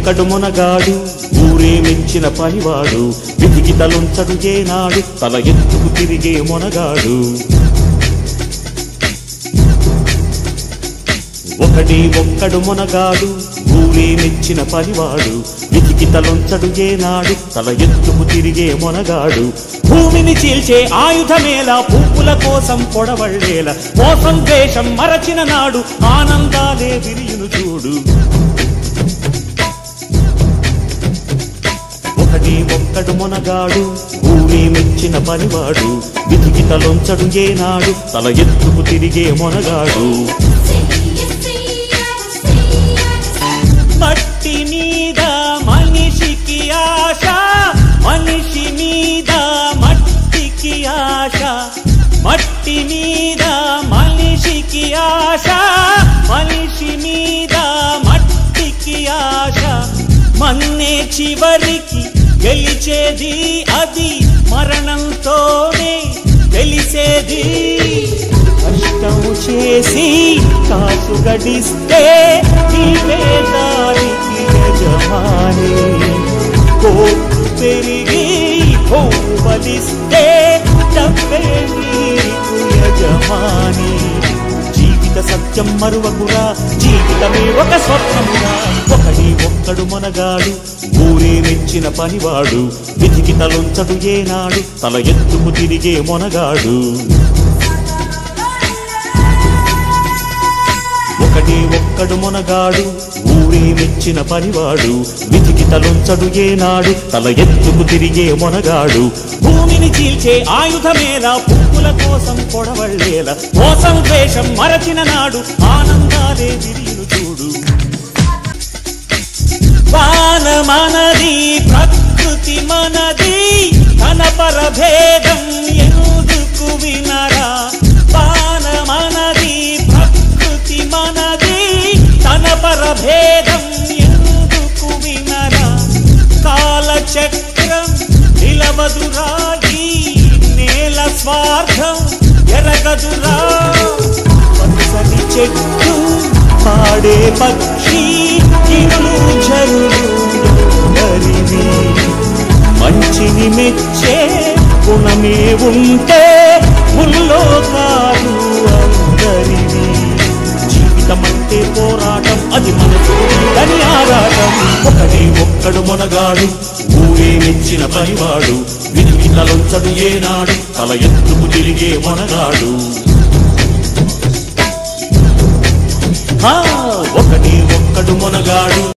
ఒక్కడు మునగాడు ఊరే మెచ్చిన పనివాడు వెతికి తలుంచడు ఏనాడు తల ఎత్తుకు తిరిగే మునగాడు ఒకడే ఒక్కడు మునగాడు ఊరే మెచ్చిన పనివాడు వెతికి తలుంచడు ఏనాడు తల ఎత్తుకు తిరిగే మునగాడు భూమిని చీల్చే ఆయుధమేలా పువ్వుల కోసం పొడవళ్ళేలా మోసం ద్వేషం మరచిన నాడు ఆనందాలే విరియును చూడు ఒకడే ఒక్కడు మునగాడు ఊరే మెచ్చిన పనివాడు వెతికి తలొంచడు ఏనాడు తల ఎత్తుకు తిరిగే మునగాడు మట్టి మీద మనిషికి ఆశ మనిషి మీద మట్టికి ఆశ మట్టి మీద మనిషికి ఆశ మనిషి మీద మట్టికి ఆశ మన్నే చివరికి గెలిచేది అది మరణంతోనే తెలిసేది కష్టం చేసి కాసు గడిస్తే నీవే దానికి యజమాని కోర్టు పెరిగి బలిస్తే డబ్బే నీకు యజమాని జీవిత సత్యం మరువకురా జీవితమే ఒక స్వప్నమురా ఒకడే ఒక్కడు మునగాడు ఊరే మెచ్చిన పనివాడు వెతికి తలుంచడు ఏనాడు తల ఎత్తుకు తిరిగే మునగాడు ఒకడే ఒక్కడు మునగాడు ఊరే మెచ్చిన పనివాడు వెతికి తలుంచడు ఏనాడు తల ఎత్తుకు తిరిగే మునగాడు భూమిని చీల్చే ఆయుధమేలా పువ్వుల కోసం పొడవళ్ళేలా మోసం ద్వేషం మరచిన నాడు ఆనందాలే విరియును చూడు వాన మనది ప్రకృతి మనది తన పరభేదం ఎందుకు వినరా వాన మనది ప్రకృతి మనది తన పరభేదం ఎందుకు వినరా కాలచక్రం నిలవదురా ఈ నేల స్వార్థం ఎరగదురా పచ్చని చెట్టు పాడే పక్షి ఇరులు జరులు అందరివి మంచిని మెచ్చే గుణమే ఉంటే ముల్లోకాలు అందరివి జీవితమంటే పోరాటం అది మనసుని ఆరాటం ఒకడే ఒక్కడు మునగాడు ఊరే మెచ్చిన పనివాడు విధికి తలొంచడు ఏనాడు తల ఎత్తుకు తిరిగే మునగాడు ఒకడే ఒక్కడు మునగాడు